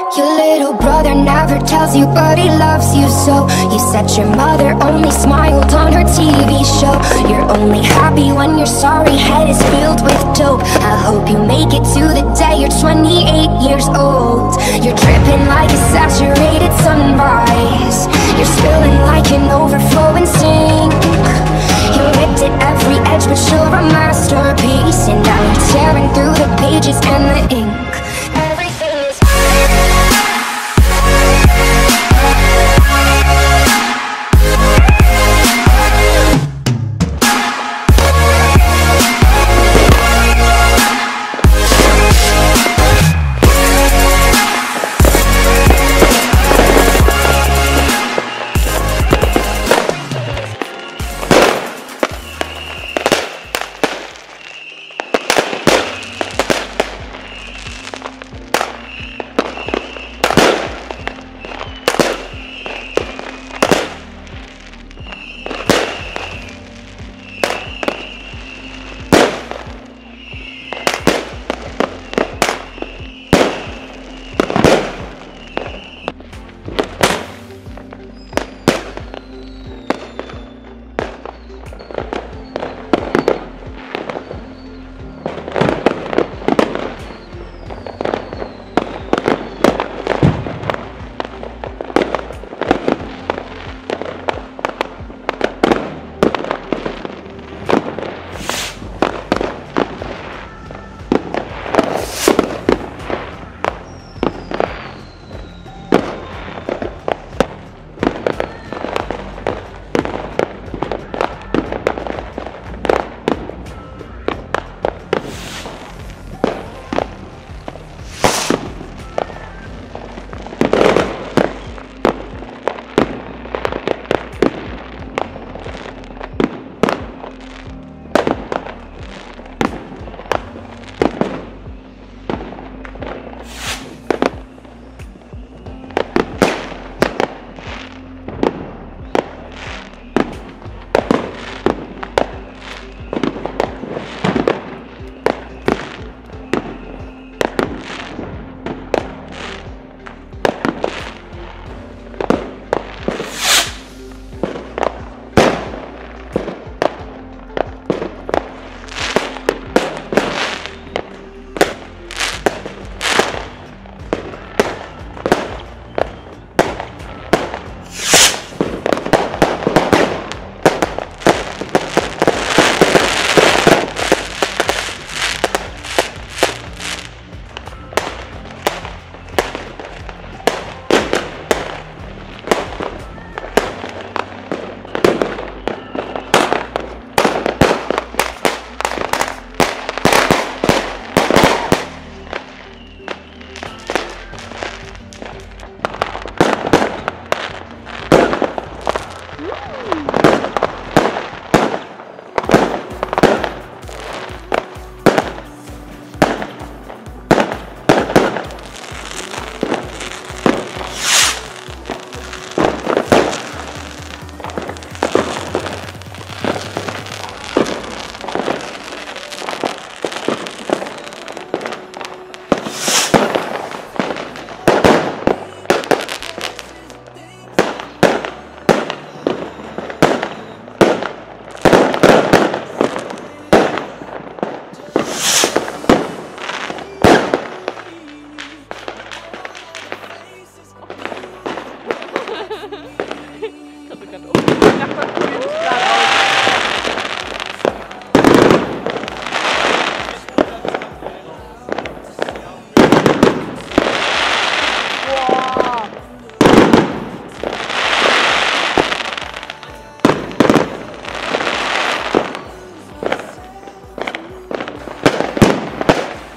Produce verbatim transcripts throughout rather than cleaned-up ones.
Your little brother never tells you, but he loves you so. You said your mother only smiled on her T V show. You're only happy when your sorry head is filled with dope. I hope you make it to the day you're twenty-eight years old. You're dripping like a saturated sunrise. You're spilling like an overflowing sink. You ripped at every edge, but you're a masterpiece. And now you're tearing through the pages and the ink.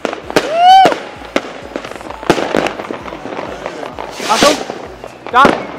Achtung! Da!